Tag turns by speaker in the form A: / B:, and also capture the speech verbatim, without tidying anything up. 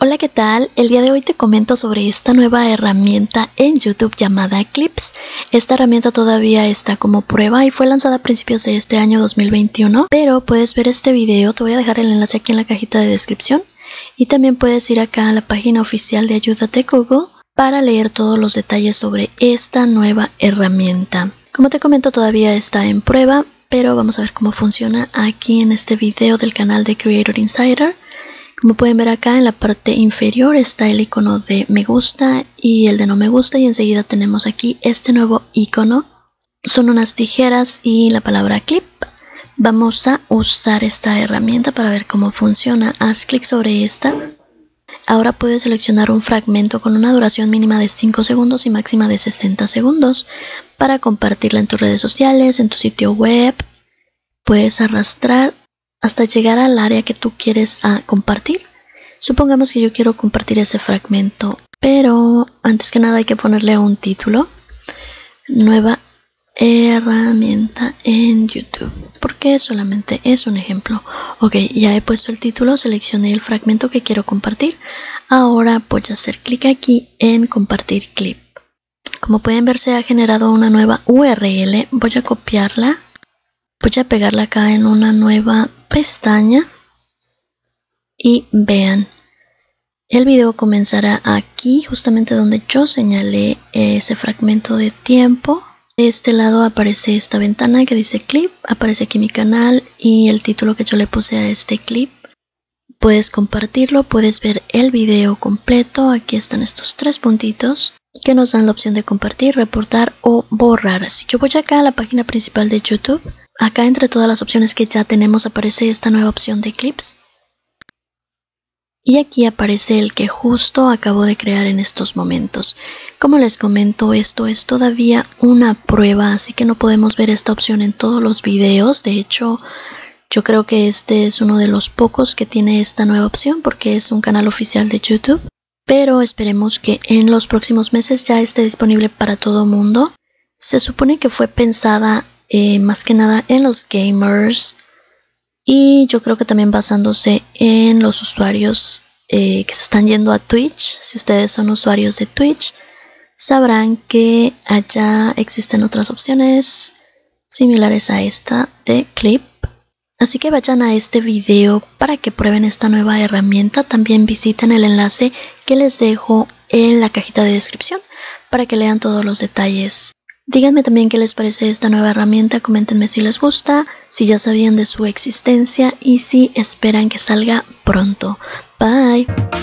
A: Hola, ¿qué tal? El día de hoy te comento sobre esta nueva herramienta en YouTube llamada Clips. Esta herramienta todavía está como prueba y fue lanzada a principios de este año dos mil veintiuno, pero puedes ver este video, te voy a dejar el enlace aquí en la cajita de descripción y también puedes ir acá a la página oficial de Ayúdate Google para leer todos los detalles sobre esta nueva herramienta. Como te comento, todavía está en prueba, pero vamos a ver cómo funciona aquí en este video del canal de Creator Insider. Como pueden ver acá en la parte inferior está el icono de me gusta y el de no me gusta, y enseguida tenemos aquí este nuevo icono. Son unas tijeras y la palabra clip. Vamos a usar esta herramienta para ver cómo funciona. Haz clic sobre esta. Ahora puedes seleccionar un fragmento con una duración mínima de cinco segundos y máxima de sesenta segundos para compartirla en tus redes sociales, en tu sitio web. Puedes arrastrar hasta llegar al área que tú quieres a compartir. Supongamos que yo quiero compartir ese fragmento, pero antes que nada hay que ponerle un título. Nueva herramienta en YouTube, porque solamente es un ejemplo. Ok, ya he puesto el título, seleccioné el fragmento que quiero compartir. Ahora voy a hacer clic aquí en compartir clip. Como pueden ver, se ha generado una nueva U R L. Voy a copiarla. Voy a pegarla acá en una nueva pestaña y vean, el video comenzará aquí justamente donde yo señalé ese fragmento de tiempo. De este lado aparece esta ventana que dice clip, aparece aquí mi canal y el título que yo le puse a este clip. Puedes compartirlo, puedes ver el video completo. Aquí están estos tres puntitos que nos dan la opción de compartir, reportar o borrar. Si yo voy acá a la página principal de YouTube, acá entre todas las opciones que ya tenemos aparece esta nueva opción de clips. Y aquí aparece el que justo acabo de crear en estos momentos. Como les comento, esto es todavía una prueba, así que no podemos ver esta opción en todos los videos. De hecho, yo creo que este es uno de los pocos que tiene esta nueva opción porque es un canal oficial de YouTube. Pero esperemos que en los próximos meses ya esté disponible para todo mundo. Se supone que fue pensada eh, más que nada en los gamers. Y yo creo que también basándose en los usuarios eh, que se están yendo a Twitch. Si ustedes son usuarios de Twitch, sabrán que allá existen otras opciones similares a esta de clip. Así que vayan a este video para que prueben esta nueva herramienta. También visiten el enlace que les dejo en la cajita de descripción para que lean todos los detalles. Díganme también qué les parece esta nueva herramienta, coméntenme si les gusta, si ya sabían de su existencia y si esperan que salga pronto. Bye.